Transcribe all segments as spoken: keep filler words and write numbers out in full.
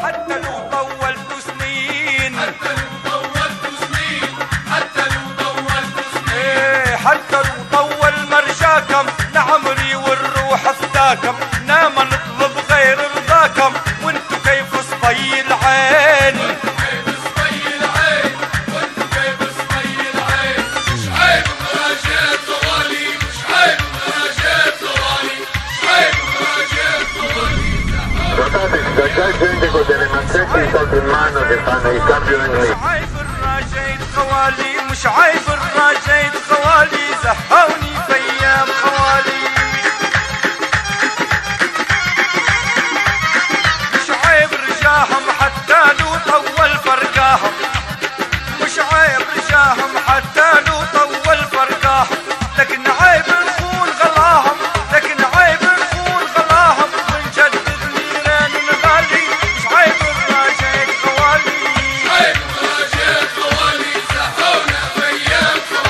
حتى لو طولت سنين، حتى لو طولت سنين، حتى لو طولت سنين، ايه حتى لو طول مرشاكم لعمري والروح فداكم، نام نطلب غير رضاكم وانتو كيف صبي العين، وانتو كيف صبي العين، وانتو كيف صبي العين. مش عيب مراجعة غالي، مش عيب مراجعة غالي، مش عيب مراجعة غالي. Guardate, da già gente con delle mazzette di soldi in mano che fanno il cambio in مش lì. عيب الراجعين خوالي، مش عيب الراجعين خوالي، زهقوني في ايام خوالي. مش عيب رجاهم حتى لو طول فرقاهم، مش عيب رجاهم حتى لو طول فرقاهم، لكن عيب نخون غلاهم، لكن عيب نخون غلاهم ونجدد نيران الغالي. مش عيب الراجعين خوالي، عيب مراجعة غالي، زهقونا في أيام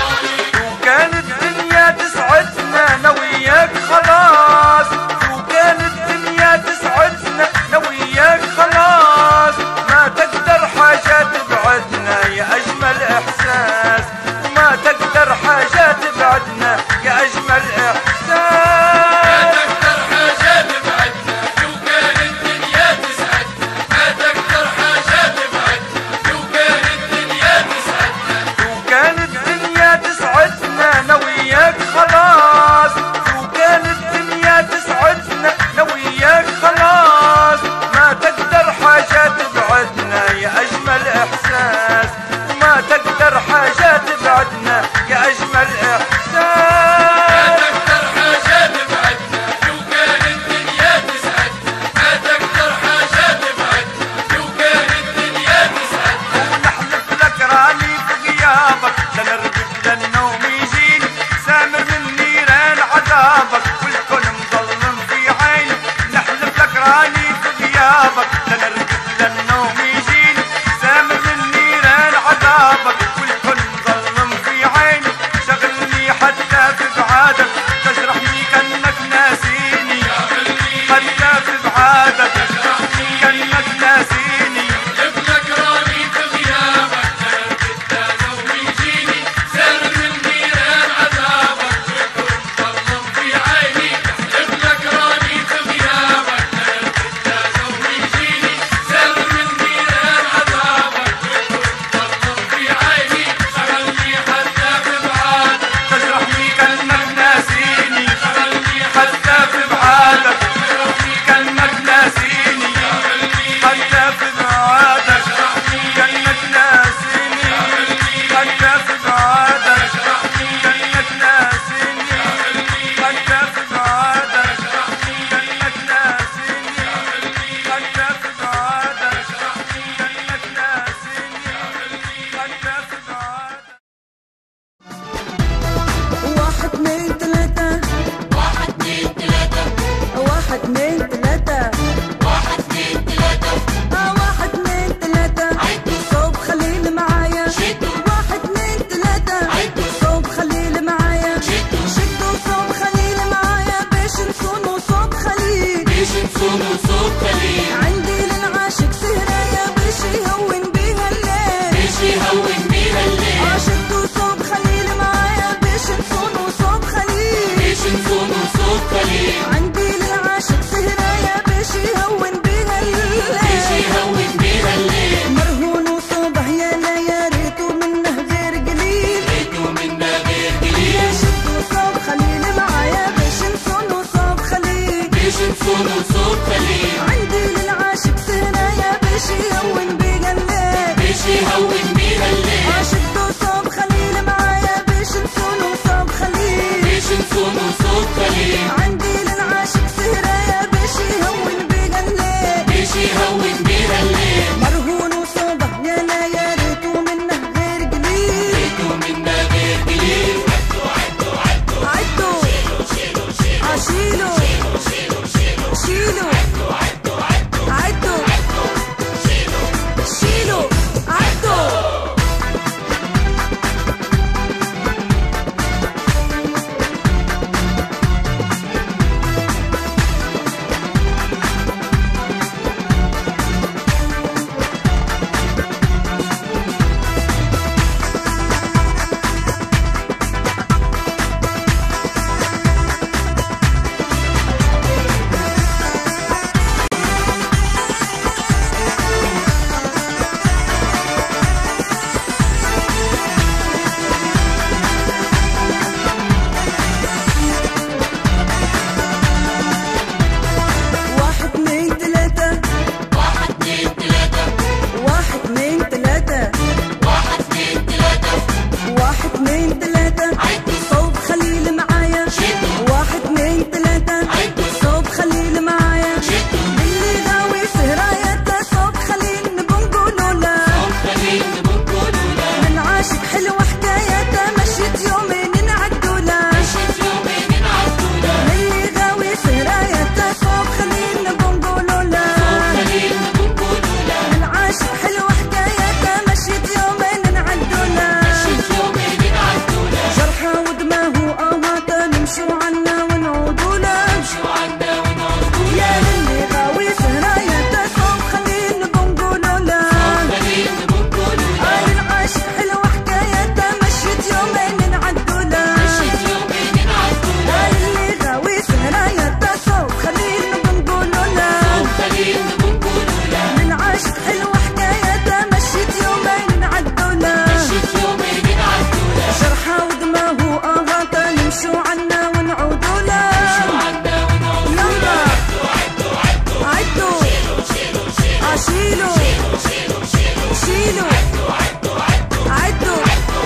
شيلوا شيلوا عدوا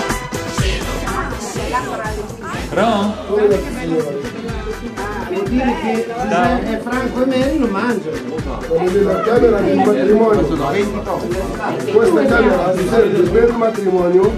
Ron? Vuol dire che è Franco e Mary lo mangiano. Quello della camera del matrimonio. Questa camera serve per il matrimonio.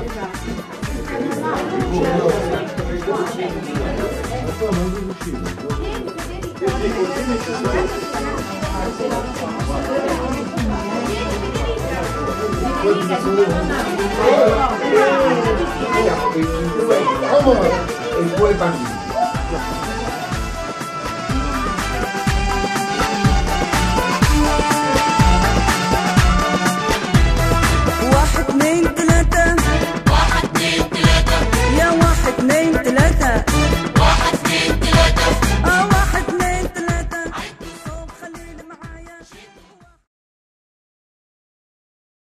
Come on, e due bambini.